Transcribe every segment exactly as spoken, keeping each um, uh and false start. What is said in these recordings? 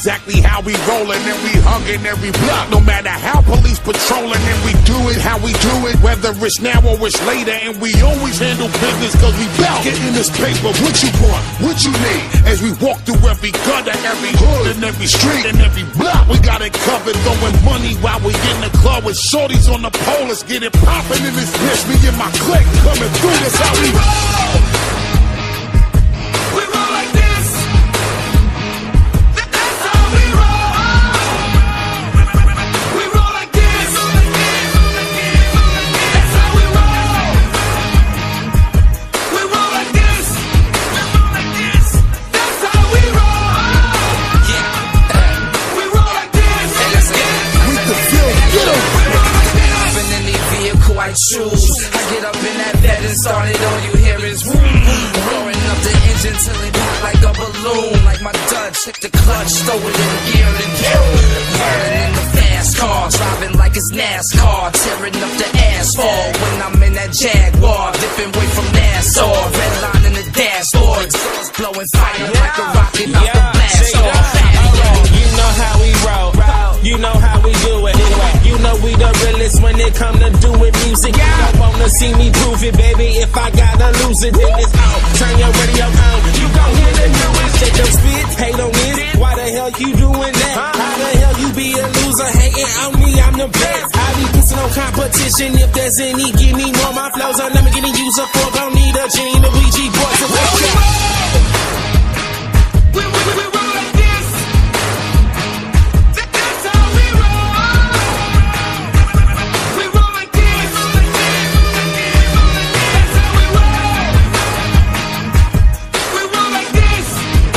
exactly how we rollin', and we huggin' every block. No matter how police patrolin', and we do it how we do it, whether it's now or it's later. And we always handle business cause we bout getting this paper. What you want? What you need? As we walk through every gutter, every hood, and every street, and every block, we got it covered. Throwing money while we in the club with shorties on the pole. Let's get it poppin' in this bitch. Me and my clique coming through. That's how we roll. We roll like this. That's how we roll. We roll like this. That's how we roll. We roll like this. That's how we roll. Yeah. We roll like this. We the feel. Get over. I choose. I get up in that bed and start it, all you hear is woo. Roaring up the engine till it pop like a balloon. Like my Dutch, hit the clutch, throw it in gear and burning in the fast car, driving like it's NASCAR, tearing up the asphalt when I'm in that Jaguar, dipping away from Nassau, red line in the dashboard, blowing fire like a rocket out the blast off. You know how we roll, you know how we do it. You know we the realest when it come to doing music. You don't wanna see me prove it, baby. If I gotta lose it, then it's on. Turn your radio on, you gon' hear the newest. Shake your spit, hate on this. Why the hell you doing that? How the hell you be a loser? Hating on me, I'm the best. I be pissing on competition. If there's any, give me more. My flows are never getting used up for. Don't need a genie, the Ouija boy to wake up. We, we, we, we roll like this. That's how we roll. We roll like this. That's how we roll. We roll like this.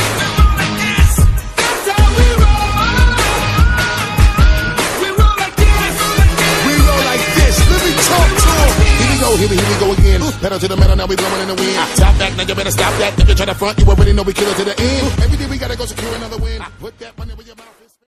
That's how we roll. We roll like this. We roll like this. Let me talk to him. Here we go, here we, here we go again. Pedal to the metal, now we blowing in the wind. Top back, now you better stop that. If you try to front, you already know we kill it to the end. Every day we gotta go secure another win. Put that money where your